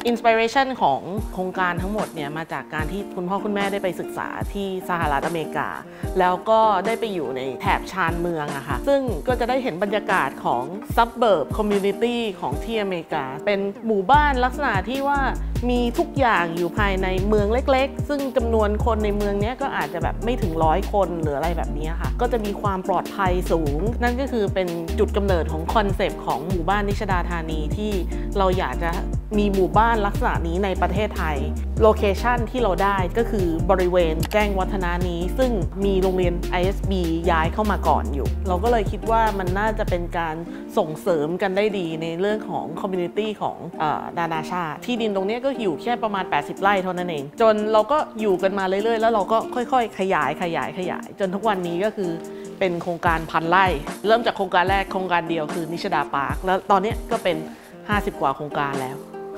อินสปิเรชันของโครงการทั้งหมดเนี่ยมาจากการที่คุณพ่อคุณแม่ได้ไปศึกษาที่สหรัฐอเมริกาแล้วก็ได้ไปอยู่ในแถบชานเมืองอะค่ะซึ่งก็จะได้เห็นบรรยากาศของ suburb community ของที่อเมริกาเป็นหมู่บ้านลักษณะที่ว่ามีทุกอย่างอยู่ภายในเมืองเล็กๆซึ่งจำนวนคนในเมืองนี้ก็อาจจะแบบไม่ถึง100 คนหรืออะไรแบบนี้ค่ะก็จะมีความปลอดภัยสูงนั่นก็คือเป็นจุดกำเนิดของคอนเซปต์ของหมู่บ้านนิชดาธานีที่เราอยากจะมีหมู่บ้านลักษณะนี้ในประเทศไทยโลเคชันที่เราได้ก็คือบริเวณแจ้งวัฒนานี้ซึ่งมีโรงเรียน ISB ย้ายเข้ามาก่อนอยู่เราก็เลยคิดว่ามันน่าจะเป็นการส่งเสริมกันได้ดีในเรื่องของคอมมูนิตี้ของนานาชาติที่ดินตรงนี้ก็อยู่แค่ประมาณ80 ไร่เท่านั้นเองจนเราก็อยู่กันมาเรื่อยๆแล้วเราก็ค่อยๆขยายจนทุกวันนี้ก็คือเป็นโครงการ1,000 ไร่เริ่มจากโครงการแรกโครงการเดียวคือนิชดาพาร์คแล้วตอนนี้ก็เป็น50 กว่าโครงการแล้ว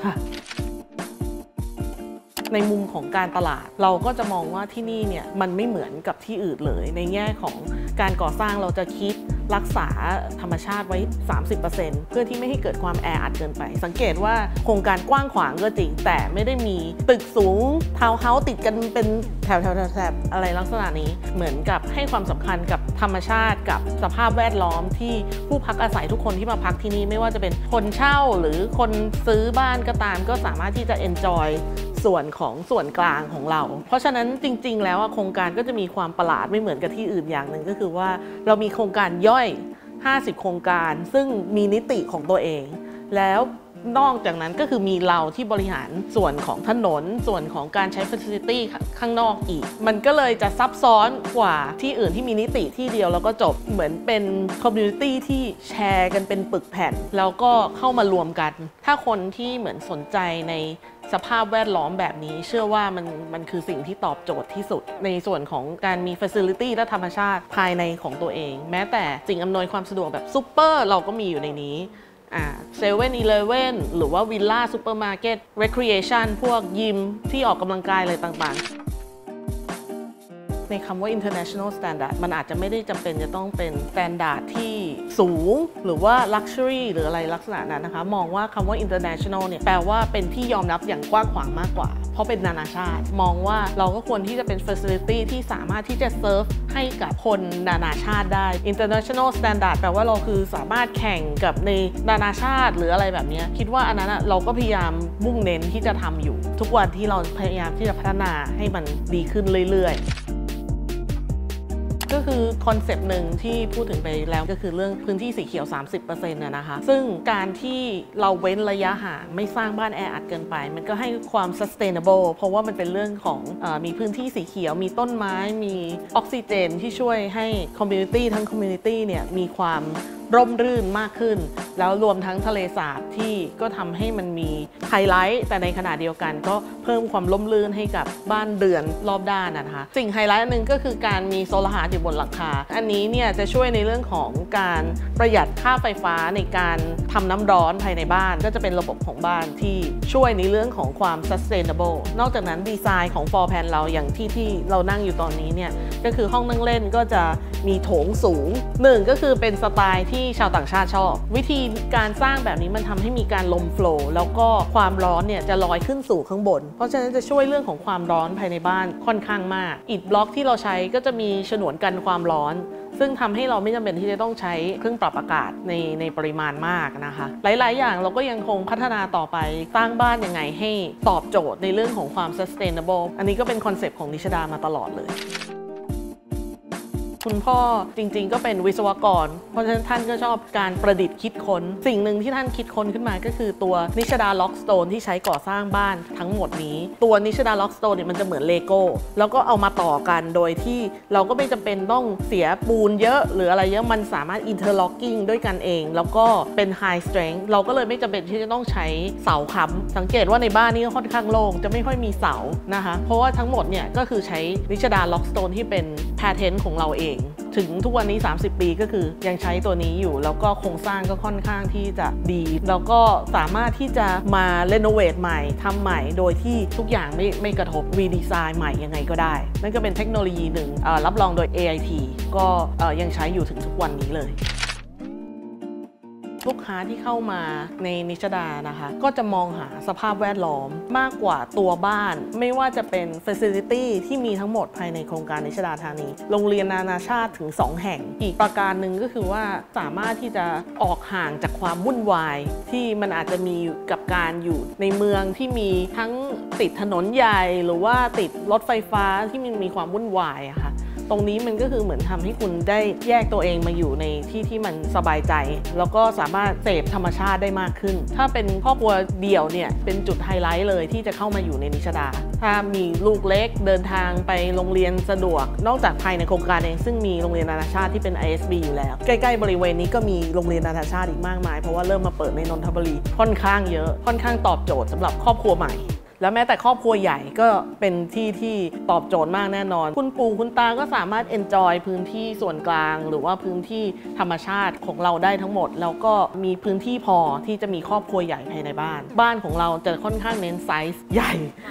ในมุมของการตลาดเราก็จะมองว่าที่นี่เนี่ยมันไม่เหมือนกับที่อื่นเลยในแง่ของการก่อสร้างเราจะคิดรักษาธรรมชาติไว้ 30% เพื่อที่ไม่ให้เกิดความแออัดเกินไปสังเกตว่าโครงการกว้างขวางก็จริงแต่ไม่ได้มีตึกสูงทาวน์เฮาส์ติดกันเป็นแถบอะไรลักษณะนี้เหมือนกับให้ความสำคัญกับธรรมชาติกับสภาพแวดล้อมที่ผู้พักอาศัยทุกคนที่มาพักที่นี่ไม่ว่าจะเป็นคนเช่าหรือคนซื้อบ้านก็ตามก็สามารถที่จะ enjoyส่วนของส่วนกลางของเราเพราะฉะนั้นจริงๆแล้วโครงการก็จะมีความประหลาดไม่เหมือนกับที่อื่นอย่างหนึ่งก็คือว่าเรามีโครงการย่อย50 โครงการซึ่งมีนิติของตัวเองแล้วนอกจากนั้นก็คือมีเราที่บริหารส่วนของถนนส่วนของการใช้ facility ข้างนอกอีกมันก็เลยจะซับซ้อนกว่าที่อื่นที่มีนิติที่เดียวแล้วก็จบเหมือนเป็น community ที่แชร์กันเป็นปึกแผ่นแล้วก็เข้ามารวมกันถ้าคนที่เหมือนสนใจในสภาพแวดล้อมแบบนี้เชื่อว่ามันคือสิ่งที่ตอบโจทย์ที่สุดในส่วนของการมี facility และธรรมชาติภายในของตัวเองแม้แต่สิ่งอำนวยความสะดวกแบบซุปเปอร์เราก็มีอยู่ในนี้7-Eleven หรือว่าวิลล่าซูเปอร์มาร์เก็ต recreation พวกยิมที่ออกกำลังกายอะไรต่างๆในคำว่า international standard มันอาจจะไม่ได้จำเป็นจะต้องเป็น standard ที่สูงหรือว่า luxury หรืออะไรลักษณะนั้นนะคะมองว่าคำว่า international เนี่ยแปลว่าเป็นที่ยอมรับอย่างกว้างขวางมากกว่าเพราะเป็นนานาชาติมองว่าเราก็ควรที่จะเป็น facility ที่สามารถที่จะ serve ให้กับคนนานาชาติได้ international standard แปลว่าเราคือสามารถแข่งกับในนานาชาติหรืออะไรแบบนี้คิดว่าอันนั้นเราก็พยายามมุ่งเน้นที่จะทำอยู่ทุกวันที่เราพยายามที่จะพัฒนาให้มันดีขึ้นเรื่อยๆก็คือคอนเซปต์หนึ่งที่พูดถึงไปแล้วก็คือเรื่องพื้นที่สีเขียว 30% นะคะซึ่งการที่เราเว้นระยะห่างไม่สร้างบ้านแออัดเกินไปมันก็ให้ความ sustainable เพราะว่ามันเป็นเรื่องของมีพื้นที่สีเขียวมีต้นไม้มีออกซิเจนที่ช่วยให้ community ทั้ง community เนี่ยมีความร่มรื่นมากขึ้นแล้วรวมทั้งทะเลสาบที่ก็ทำให้มันมีไฮไลท์แต่ในขณะเดียวกันก็เพิ่มความร่มรื่นให้กับบ้านเรือนรอบด้านนะคะสิ่งไฮไลท์หนึ่งก็คือการมีโซลาร์อยู่บนหลังคาอันนี้เนี่ยจะช่วยในเรื่องของการประหยัดค่าไฟฟ้าในการทำน้ำร้อนภายในบ้านก็จะเป็นระบบของบ้านที่ช่วยในเรื่องของความ sustainable นอกจากนั้นดีไซน์ของ floor plan เราอย่างที่เรานั่งอยู่ตอนนี้เนี่ยก็คือห้องนั่งเล่นก็จะมีโถงสูงหนึ่งก็คือเป็นสไตล์ที่ชาวต่างชาติชอบวิธีการสร้างแบบนี้มันทำให้มีการลมโฟลว์แล้วก็ความร้อนเนี่ยจะลอยขึ้นสู่ข้างบนเพราะฉะนั้นจะช่วยเรื่องของความร้อนภายในบ้านค่อนข้างมากอิฐบล็อกที่เราใช้ก็จะมีฉนวนกันความร้อนซึ่งทำให้เราไม่จำเป็นที่จะต้องใช้เครื่องปรับอากาศในปริมาณมากนะคะหลายๆอย่างเราก็ยังคงพัฒนาต่อไปสร้างบ้านยังไงให้ตอบโจทย์ในเรื่องของความ sustainable อันนี้ก็เป็นคอนเซปต์ของนิชดามาตลอดเลยคุณพ่อจริงๆก็เป็นวิศวกรเพราะฉะนั้นท่านก็ชอบการประดิษฐ์คิดค้นสิ่งหนึ่งที่ท่านคิดค้นขึ้นมาก็คือตัวนิชดาล็อกสโตนที่ใช้ก่อสร้างบ้านทั้งหมดนี้ตัวนิชดาล็อกสโตนเนี่ยมันจะเหมือนเลโก้แล้วก็เอามาต่อกันโดยที่เราก็ไม่จำเป็นต้องเสียปูนเยอะหรืออะไรเยอะมันสามารถอินเทอร์ล็อกกิ้งด้วยกันเองแล้วก็เป็นไฮสเตรนท์เราก็เลยไม่จำเป็นที่จะต้องใช้เสาค้ำสังเกตว่าในบ้านนี้ค่อนข้างโล่งจะไม่ค่อยมีเสานะคะเพราะว่าทั้งหมดเนี่ยก็คือใช้นิชดาล็อกสโตนที่เป็นแพทเทนต์ของเราเองถึงทุกวันนี้30 ปีก็คือยังใช้ตัวนี้อยู่แล้วก็โครงสร้างก็ค่อนข้างที่จะดีแล้วก็สามารถที่จะมาเรโนเวทใหม่ทำใหม่โดยที่ทุกอย่างไม่กระทบรีดีไซน์ใหม่ยังไงก็ได้นั่นก็เป็นเทคโนโลยีหนึ่งรับรองโดย AIT ก็ยังใช้อยู่ถึงทุกวันนี้เลยลูกค้าที่เข้ามาในนิชดานะคะก็จะมองหาสภาพแวดล้อมมากกว่าตัวบ้านไม่ว่าจะเป็น facility ที่มีทั้งหมดภายในโครงการนิชดาธานีโรงเรียนนานาชาติถึง2แห่งอีกประการหนึ่งก็คือว่าสามารถที่จะออกห่างจากความวุ่นวายที่มันอาจจะมีกับการอยู่ในเมืองที่มีทั้งติดถนนใหญ่หรือว่าติดรถไฟฟ้าที่มันมีความวุ่นวายอะค่ะตรงนี้มันก็คือเหมือนทำให้คุณได้แยกตัวเองมาอยู่ในที่ที่มันสบายใจแล้วก็สามารถเสพธรรมชาติได้มากขึ้นถ้าเป็นครอบครัวเดี่ยวเนี่ยเป็นจุดไฮไลท์เลยที่จะเข้ามาอยู่ในนิชดาถ้ามีลูกเล็กเดินทางไปโรงเรียนสะดวกนอกจากภายในโครงการเองซึ่งมีโรงเรียนนานาชาติที่เป็น ISB อยู่แล้วใกล้ๆบริเวณนี้ก็มีโรงเรียนนานาชาติอีกมากมายเพราะว่าเริ่มมาเปิดในนนทบุรีค่อนข้างเยอะค่อนข้างตอบโจทย์สำหรับครอบครัวใหม่แล้วแม้แต่ครอบครัวใหญ่ก็เป็นที่ที่ตอบโจทย์มากแน่นอนคุณปู่คุณตาก็สามารถ enjoy พื้นที่ส่วนกลางหรือว่าพื้นที่ธรรมชาติของเราได้ทั้งหมดแล้วก็มีพื้นที่พอที่จะมีครอบครัวใหญ่ภายในบ้านของเราจะค่อนข้างเน้นไซส์ใหญ่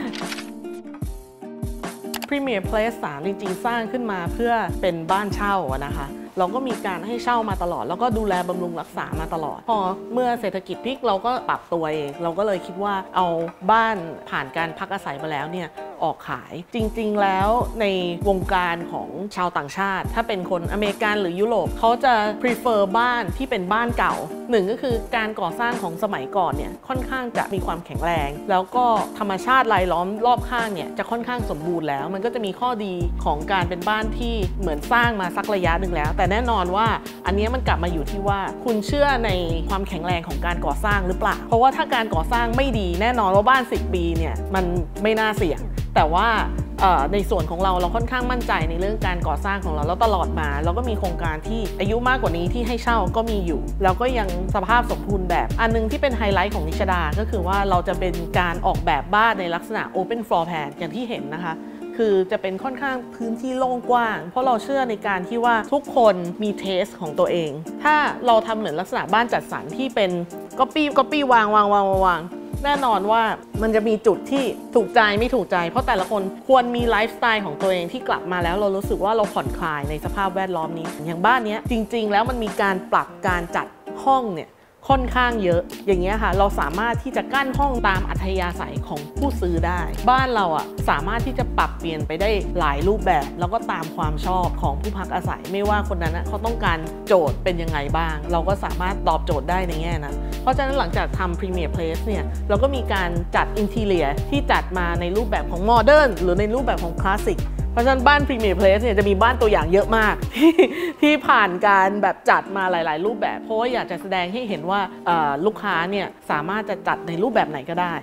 Premier Place 3 จริงๆสร้างขึ้นมาเพื่อเป็นบ้านเช่านะคะเราก็มีการให้เช่ามาตลอดแล้วก็ดูแลบำรุงรักษามาตลอดพอเมื่อเศรษฐกิจพลิกเราก็ปรับตัวเองเราก็เลยคิดว่าเอาบ้านผ่านการพักอาศัยมาแล้วเนี่ยออกขายจริงๆแล้วในวงการของชาวต่างชาติถ้าเป็นคนอเมริกันหรือยุโรปเขาจะ prefer บ้านที่เป็นบ้านเก่าหนึ่งก็คือการก่อสร้างของสมัยก่อนเนี่ยค่อนข้างจะมีความแข็งแรงแล้วก็ธรรมชาติรายล้อมรอบข้างเนี่ยจะค่อนข้างสมบูรณ์แล้วมันก็จะมีข้อดีของการเป็นบ้านที่เหมือนสร้างมาสักระยะหนึ่งแล้วแต่แน่นอนว่าอันนี้มันกลับมาอยู่ที่ว่าคุณเชื่อในความแข็งแรงของการก่อสร้างหรือเปล่าเพราะว่าถ้าการก่อสร้างไม่ดีแน่นอนว่าบ้าน10 ปีเนี่ยมันไม่น่าเสี่ยงแต่ว่าในส่วนของเราค่อนข้างมั่นใจในเรื่องการก่อสร้างของเราแล้วตลอดมาเราก็มีโครงการที่อายุมากกว่านี้ที่ให้เช่าก็มีอยู่แล้วก็ยังสภาพสมบูรณ์แบบอันนึงที่เป็นไฮไลท์ของนิชดาก็คือว่าเราจะเป็นการออกแบบบ้านในลักษณะ Open Floor Plan อย่างที่เห็นนะคะคือจะเป็นค่อนข้างพื้นที่โล่งกว้างเพราะเราเชื่อในการที่ว่าทุกคนมีเทสของตัวเองถ้าเราทำเหมือนลักษณะบ้านจัดสรรที่เป็นก๊อปปี้วางแน่นอนว่ามันจะมีจุดที่ถูกใจไม่ถูกใจเพราะแต่ละคนควรมีไลฟ์สไตล์ของตัวเองที่กลับมาแล้วเรารู้สึกว่าเราผ่อนคลายในสภาพแวดล้อมนี้อย่างบ้านนี้จริงๆแล้วมันมีการปรับการจัดห้องเนี่ยค่อนข้างเยอะอย่างเงี้ยค่ะเราสามารถที่จะกั้นห้องตามอัธยาศัยของผู้ซื้อได้บ้านเราสามารถที่จะปรับเปลี่ยนไปได้หลายรูปแบบแล้วก็ตามความชอบของผู้พักอาศัยไม่ว่าคนนั้นเขาต้องการโจทย์เป็นยังไงบ้างเราก็สามารถตอบโจทย์ได้ในแง่นั้นเพราะฉะนั้นหลังจากทำ Premier Place เนี่ยเราก็มีการจัดอินทีเรียที่จัดมาในรูปแบบของโมเดิร์นหรือในรูปแบบของคลาสสิกเพราะฉะนั้นบ้าน Premier Place เนี่ยจะมีบ้านตัวอย่างเยอะมาก ที่ผ่านการแบบจัดมาหลายๆรูปแบบเพราะว่าอยากจะแสดงให้เห็นว่าลูกค้าเนี่ยสามารถจะจัดในรูปแบบไหนก็ได้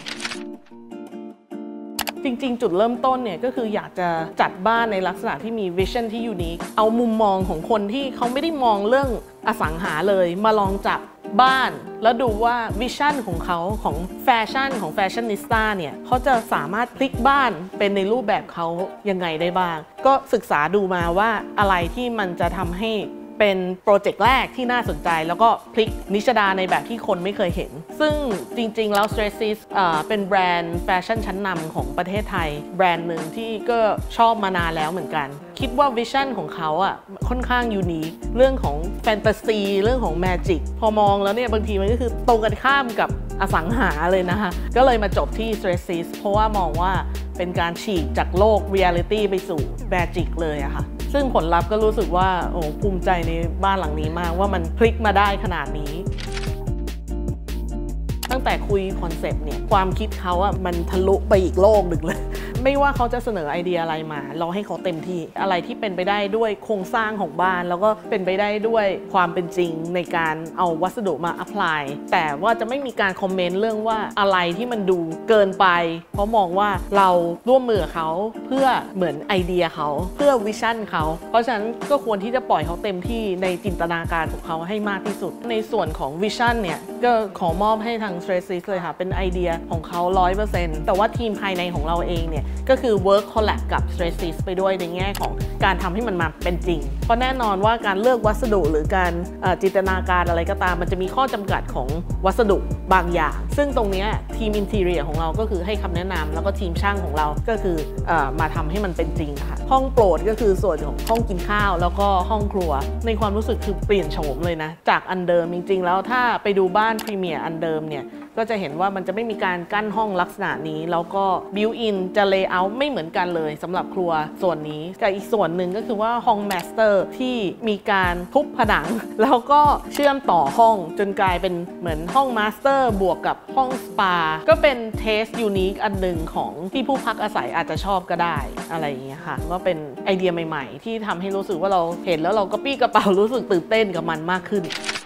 จริงๆจุดเริ่มต้นเนี่ยก็คืออยากจะจัดบ้านในลักษณะที่มีวิชั่นที่ยูนิคเอามุมมองของคนที่เขาไม่ได้มองเรื่องอสังหาเลยมาลองจับบ้านแล้วดูว่าวิชั่นของเขาของแฟชั่นของแฟชั่นนิสต้าเนี่ยเขาจะสามารถพลิกบ้านเป็นในรูปแบบเขายังไงได้บ้างก็ศึกษาดูมาว่าอะไรที่มันจะทำให้เป็นโปรเจกต์แรกที่น่าสนใจแล้วก็พลิกนิชดาในแบบที่คนไม่เคยเห็นซึ่งจริงๆแล้ว Stressis เป็นแบรนด์แฟชั่นชั้นนำของประเทศไทยแบรนด์หนึ่งที่ก็ชอบมานานแล้วเหมือนกันคิดว่าวิชั่นของเขาค่อนข้างยูนิคเรื่องของแฟนตาซีเรื่องของแมจิกพอมองแล้วเนี่ยบางทีมันก็คือตรงกันข้ามกับอสังหาเลยนะคะก็เลยมาจบที่ Stressis เพราะว่ามองว่าเป็นการฉีกจากโลก Reality ไปสู่แมจิกเลยอะค่ะซึ่งผลลัพธ์ก็รู้สึกว่าโอ้ภูมิใจในบ้านหลังนี้มากว่ามันพลิกมาได้ขนาดนี้ตั้งแต่คุยคอนเซปต์เนี่ยความคิดเขามันทะลุไปอีกโลกหนึ่งเลยไม่ว่าเขาจะเสนอไอเดียอะไรมาเราให้เขาเต็มที่อะไรที่เป็นไปได้ด้วยโครงสร้างของบ้านแล้วก็เป็นไปได้ด้วยความเป็นจริงในการเอาวัสดุมาอัพพลายแต่ว่าจะไม่มีการคอมเมนต์เรื่องว่าอะไรที่มันดูเกินไปเพราะมองว่าเราร่วมมือเขาเพื่อเหมือนไอเดียเขาเพื่อวิชั่นเขาเพราะฉะนั้นก็ควรที่จะปล่อยเขาเต็มที่ในจินตนาการของเขาให้มากที่สุดในส่วนของวิชั่นเนี่ยก็ขอมอบให้ทาง Stressis เลยค่ะเป็นไอเดียของเขา 100% แต่ว่าทีมภายในของเราเองเนี่ยก็คือ work collab กับ Stressis ไปด้วยในแง่ของการทำให้มันมาเป็นจริงเพราะแน่นอนว่าการเลือกวัสดุหรือการจินตนาการอะไรก็ตามมันจะมีข้อจำกัดของวัสดุบางอย่างซึ่งตรงนี้ทีม Interior ของเราก็คือให้คำแนะนำแล้วก็ทีมช่างของเราก็คือมาทำให้มันเป็นจริงค่ะห้องโปรดก็คือส่วนของห้องกินข้าวแล้วก็ห้องครัวในความรู้สึกคือเปลี่ยนโฉมเลยนะจากอันเดิมจริงๆแล้วถ้าไปดูบ้านพรีเมียร์อันเดิมเนี่ยก็จะเห็นว่ามันจะไม่มีการกั้นห้องลักษณะนี้แล้วก็บิวอินจะเลเยอร์ไม่เหมือนกันเลยสำหรับครัวส่วนนี้กับอีกส่วนหนึ่งก็คือว่าห้องมาสเตอร์ที่มีการทุบผนังแล้วก็เชื่อมต่อห้องจนกลายเป็นเหมือนห้องมาสเตอร์บวกกับห้องสปาก็เป็นเทสยูนิคอันหนึ่งของที่ผู้พักอาศัยอาจจะชอบก็ได้อะไรอย่างเงี้ยค่ะก็เป็นไอเดียใหม่ๆที่ทำให้รู้สึกว่าเราเห็นแล้วเราก็ปี้กระเป๋ารู้สึกตื่นเต้นกับมันมากขึ้น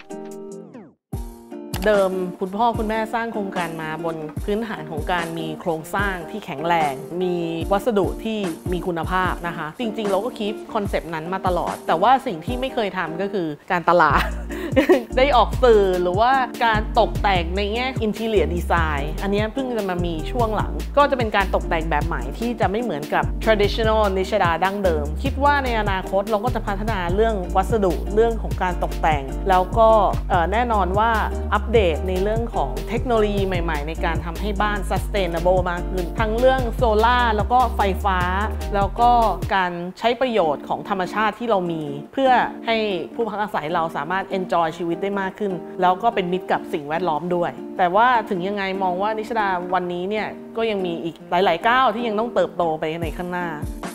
เดิมคุณพ่อคุณแม่สร้างโครงการมาบนพื้นฐานของการมีโครงสร้างที่แข็งแรงมีวัสดุที่มีคุณภาพนะคะจริงๆเราก็คีปคอนเซปต์นั้นมาตลอดแต่ว่าสิ่งที่ไม่เคยทำก็คือการตลาด ได้ออกสื่อหรือว่าการตกแต่งในแง่ Interior Design อันนี้เพิ่งจะมามีช่วงหลังก็จะเป็นการตกแต่งแบบใหม่ที่จะไม่เหมือนกับ traditional นิชดาดั้งเดิมคิดว่าในอนาคตเราก็จะพัฒนาเรื่องวัสดุเรื่องของการตกแต่งแล้วก็แน่นอนว่าอัปเดตในเรื่องของเทคโนโลยีใหม่ๆในการทำให้บ้าน sustainable มากขึ้นทั้งเรื่องโซล่าแล้วก็ไฟฟ้าแล้วก็การใช้ประโยชน์ของธรรมชาติที่เรามีเพื่อให้ผู้พักอาศัยเราสามารถ enjoy ชีวิตได้มากขึ้นแล้วก็เป็นมิตรกับสิ่งแวดล้อมด้วยแต่ว่าถึงยังไงมองว่านิชดาวันนี้เนี่ยก็ยังมีอีกหลายๆก้าวที่ยังต้องเติบโตไปในข้างหน้า